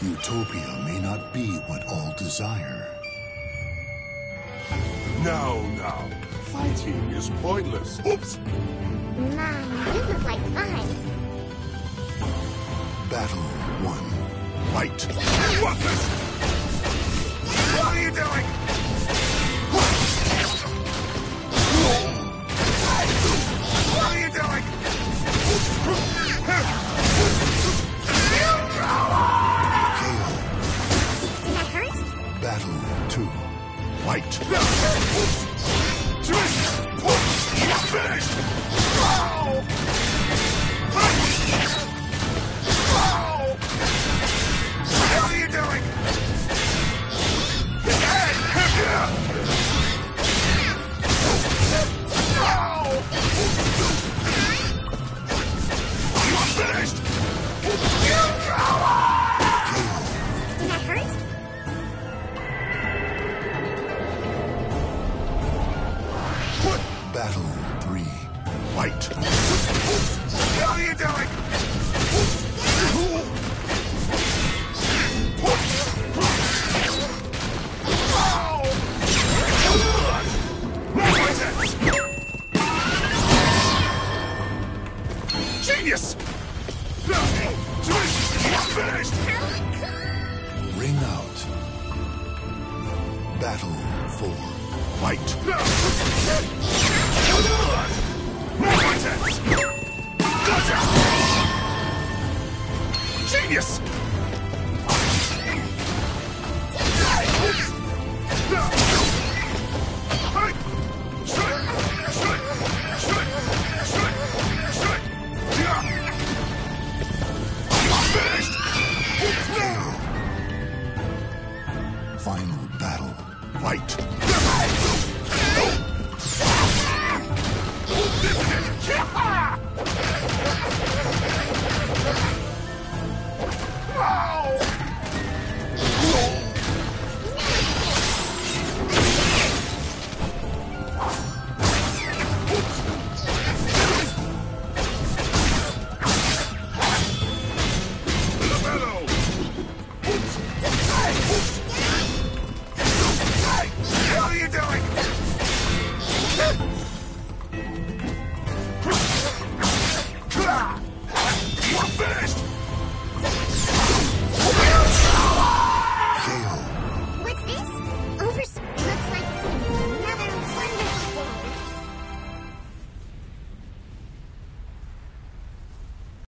Utopia may not be what all desire. Now. Fighting is pointless. Oops! My, you look like fun. Battle 1. Fight! What this? What are you doing? What are you doing? KO. Did that hurt? Battle 2. Fight! Finished! What are you doing? Finished! Did that hurt? Battle 3. Fight! What are you doing? Genius! Finished! Ring out. Battle 4. Fight! Gotcha! Genius! Final battle. Fight!